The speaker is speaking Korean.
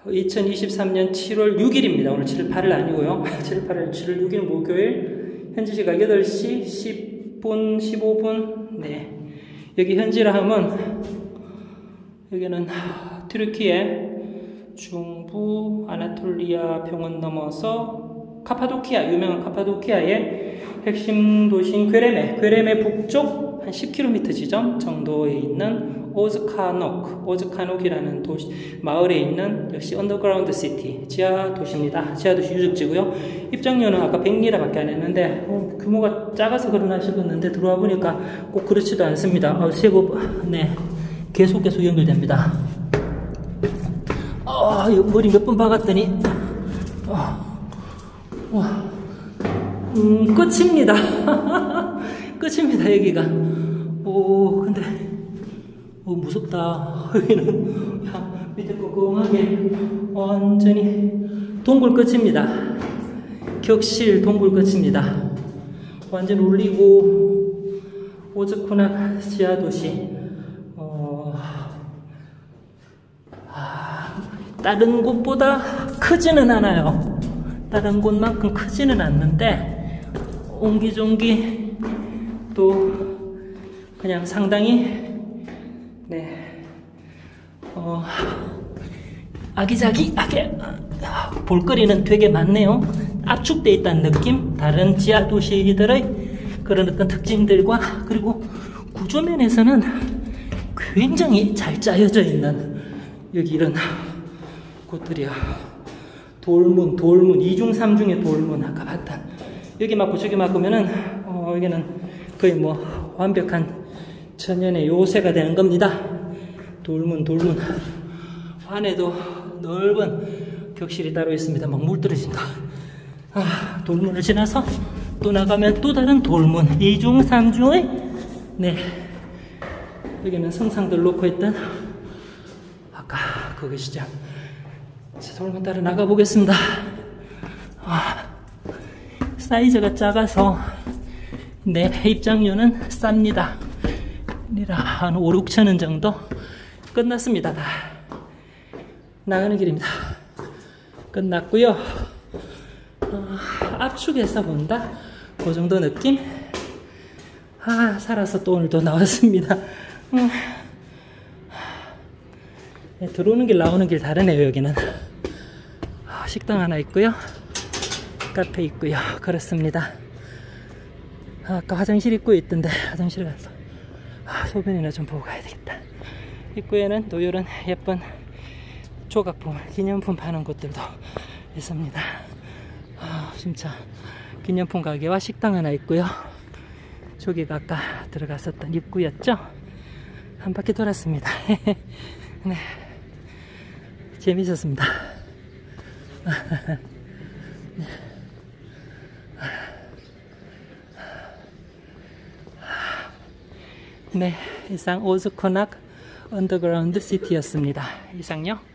2023년 7월 6일입니다. 오늘 7월 8일 아니고요. 7월 8일, 7월 6일 목요일. 현지 시각 8시 10분, 15분. 네. 여기 현지라 하면, 여기는 튀르키예 중부 아나톨리아 병원 넘어서 카파도키아, 유명한 카파도키아의 핵심 도시인 괴레메 북쪽 한 10km 지점 정도에 있는 오즈카녹이라는 마을에 있는 역시 언더그라운드 시티, 지하 도시입니다. 지하 도시 유적지고요. 입장료는 아까 100리라 밖에 안 했는데 규모가 작아서 그러나 싶었는데 들어와 보니까 꼭 그렇지도 않습니다. 세부 네 계속 연결됩니다. 머리 몇 번 박았더니 끝입니다. 끝입니다. 여기가. 근데 무섭다. 여기는 밑에 ቁ궁하게 완전히 동굴 끝입니다. 격실 동굴 끝입니다. 완전 울리고 오즈쿠나 지하 도시. 다른 곳보다 크지는 않아요. 다른 곳만큼 크지는 않는데 옹기종기 또 그냥 상당히 아기자기하게 볼거리는 되게 많네요. 압축되어 있다는 느낌, 다른 지하 도시들의 그런 어떤 특징들과 그리고 구조면에서는 굉장히 잘 짜여져 있는 여기 이런 곳들이야. 돌문, 이중 삼중의 돌문, 아까 봤던. 여기 맞고 저기 맞으면은, 여기는 거의 뭐, 완벽한 천연의 요새가 되는 겁니다. 돌문. 안에도 넓은 격실이 따로 있습니다. 막 물 떨어진다. 돌문을 지나서 또 나가면 또 다른 돌문, 이중 삼중의, 여기는 성상들 놓고 있던, 아까 그것이죠. 돌문 따라 나가보겠습니다. 사이즈가 작아서 입장료는 쌉니다. 한 5, 6천 원 정도. 끝났습니다. 다 나가는 길입니다. 끝났고요. 압축해서 본다, 그 정도 느낌. 살아서 또 오늘도 나왔습니다. 들어오는 길 나오는 길 다르네요. 여기는 식당 하나 있고요, 카페 있고요. 그렇습니다. 아까 화장실 입구에 있던데 화장실 가서 소변이나 좀 보고 가야 되겠다. 입구에는 또 이런 예쁜 조각품, 기념품 파는 곳들도 있습니다. 진짜 기념품 가게와 식당 하나 있고요. 저기가 아까 들어갔었던 입구였죠. 한 바퀴 돌았습니다. 네, 재밌었습니다. 네, 이상 오즈코낙 언더그라운드 시티였습니다. 이상요.